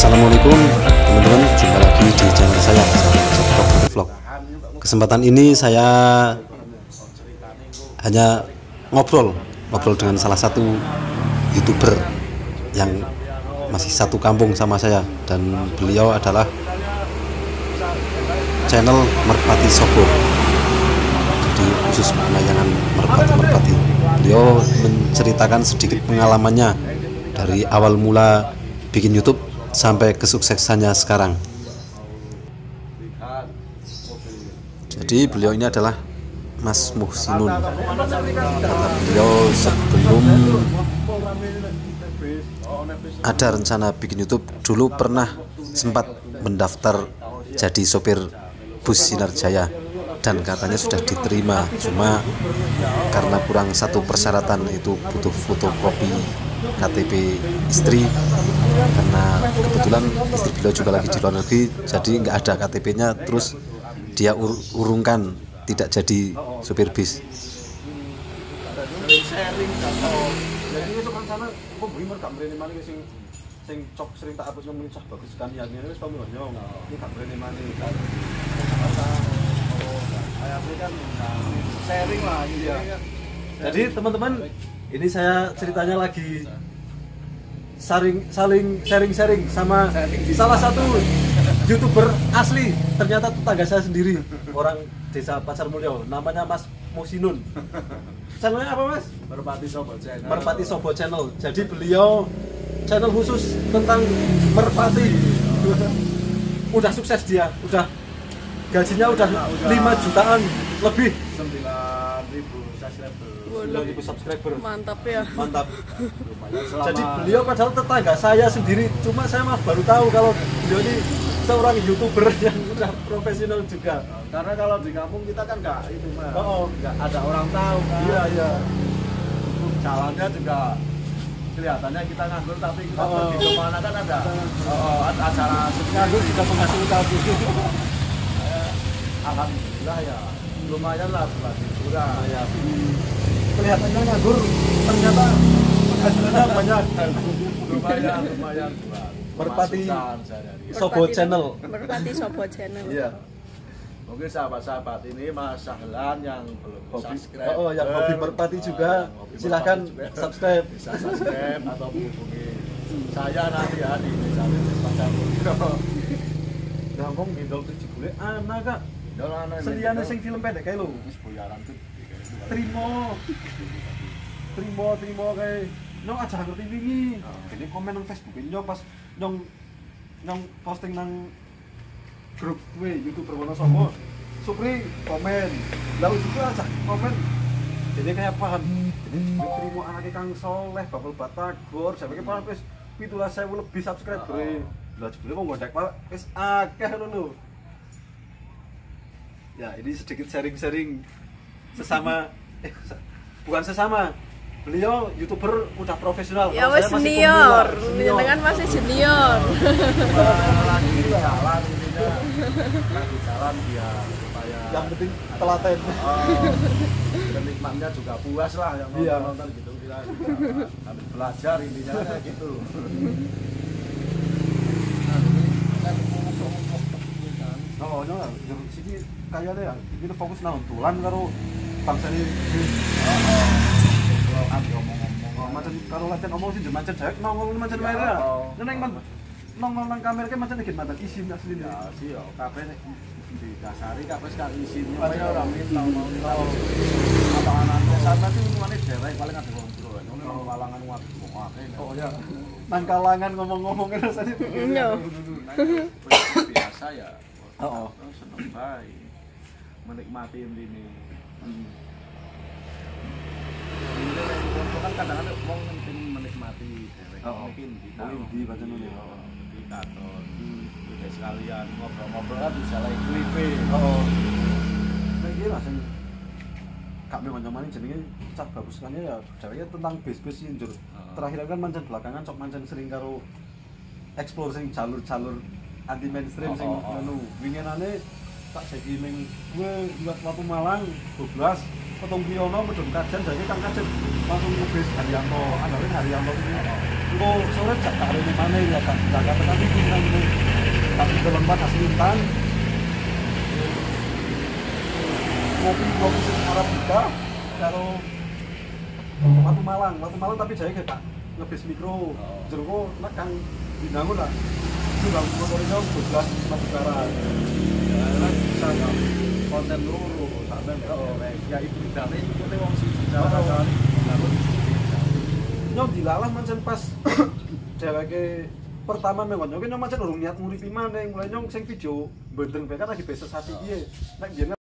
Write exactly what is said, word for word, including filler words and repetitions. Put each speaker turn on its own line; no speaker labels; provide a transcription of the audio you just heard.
Assalamualaikum teman-teman, jumpa lagi di channel saya Cektok Vlog. Kesempatan ini saya hanya ngobrol ngobrol dengan salah satu YouTuber yang masih satu kampung sama saya, dan beliau adalah channel Merpati Sobo. Jadi khusus penayangan merpati-merpati. Beliau menceritakan sedikit pengalamannya dari awal mula bikin YouTube sampai kesuksesannya sekarang. Jadi beliau ini adalah Mas Muhsinun. Beliau sebelum ada rencana bikin YouTube dulu pernah sempat mendaftar jadi sopir bus Sinar Jaya, dan katanya sudah diterima, cuma karena kurang satu persyaratan, itu butuh fotokopi K T P istri, karena kebetulan istri beliau juga lagi di luar negeri, jadi nggak ada K T P-nya. Terus dia ur urungkan tidak jadi supir bis. Jadi teman-teman, ini saya ceritanya lagi saling saling sharing-sharing sama salah satu YouTuber asli. Ternyata tetangga saya sendiri, orang desa Pacar Mulyo, namanya Mas Muhsinun. Channelnya apa, Mas?
Merpati Sobo Channel.
Merpati Sobo Channel. Jadi beliau channel khusus tentang merpati. Udah sukses dia, udah gajinya udah lima jutaan lebih.
sembilan ribu subscriber.
sembilan ribu subscriber.
Mantap ya.
Mantap.
Selama...
Jadi beliau padahal tetangga saya sendiri, cuma saya mah baru tahu kalau beliau ini seorang YouTuber yang udah profesional juga.
Karena kalau di kampung kita kan nggak itu mah,
Oh,
nggak ada orang tahu kan.
iya iya.
Jalannya juga kelihatannya kita nganggur, tapi kita
Oh.
pergi kemana kan ada oh, ada acara
Nganggur juga menghasilkan.
Alhamdulillah ya, lumayan lah buat hiburan.
Ya, kelihatannya nganggur, ternyata hasilnya banyak.
Lumayan, lumayan buat
Merpati
pemasukan sehari-hari.
Sobo Channel.
Merpati Sobo Channel.
Iya.
Mungkin sahabat-sahabat ini Mas Sahlan yang belum
Hobi,
subscribe,
oh, yang hobi merpati
oh,
juga,
yang hobi
silahkan
merpati juga.
subscribe.
Bisa subscribe atau menghubungi saya nanti ya di desa Pacar Mulyo.
Gampang gendol tujuh bulan anak kak.
Seliane
Seliane sing film pendek kayak lo.
wis boyaran tuh.
Terima, terima, terima kayak. Nyong aja ngerti wingi. Jadi komen nang Facebook ini nyong pas nyong nyong posting nang grup gue YouTuber Wonosobo. Supri komen, lalu juga aja komen. Jadi kayak paham. Jadi terima anaknya Kang Soleh, Babel Batagor, saya pikir paham wis pitulah saya lebih subscriber. Lah jebule mau ngondek Pak, wis akeh lho. Ya, ini sedikit sharing-sharing sesama eh bukan sesama. Beliau YouTuber udah profesional.
Ya
Kalau
wes
saya masih
senior,
pemula,
jenengan masih junior.
Lagi jalan intinya, lagi jalan biar supaya
Yang penting telaten.
oh, penikmatnya juga puas lah yang
Iya.
nonton gitu, kita sambil belajar intinya kayak gitu.
Oh, no, jero sini kayaknya ya, ini fokus nang tulan karo bangsa ini.
Kalau ada ngomong-ngomong
Oh, macam karo latihan omong sih macam cewek nongol macam
Ya,
merah.
oh.
Neneng man nongol nang kamera kayak macam dikit mantan isin asli ini.
ya sih yo kabeh nek didasari kabeh sekali isinnya
Ada
kaya ora
orang.
minta mau minta
Oh.
apa anak sana tuh hubungannya derek paling ada wong jero ngono kalau kalangan wong akeh
Oh ya. Nang kalangan ngomong-ngomong rasanya.
Iya.
biasa ya.
Oh, oh.
Seneng bae menikmati ini. Ini kan kadang-kadang wong penting menikmati derek
Oh, oh.
mungkin kita
Oh, di baca nulis.
di kantor kita sekalian ngobrol-ngobrol kan bisa lagi klipe.
Oh. Nek iki langsung kak memang nyaman jenenge cah bagus kan ya ceweknya tentang bis-bis sih njur.
Oh.
Terakhir kan mancan belakangan sok mancan sering karo explore sing jalur-jalur anti mainstream sing
Oh, oh, oh.
anu winginane tak jadi ning gue buat waktu Malang dua belas Petung Piono medun kajen jadi kan kajen langsung ngebis Haryanto andarin Haryanto ini engko sore jak tak arene maneh ya kan jaga tekan iki nang tapi dalam batas lintan ngopi ngopi sing Arabica karo Watu Malang Watu Malang tapi jaya kayak tak ngebis mikro jeruk nek kang dinangun lah itu bang motornya dua belas Sumatera Utara ya bisa ya konten loro sampai ya ibu dane ikute wong siji Jawa kali bangun nyong dilalah mancen pas dheweke pertama mengon nyong nyong mancen urung niat nguripi maneh mulai nyong sing video bendeng bae kan lagi besesasi piye nek biyen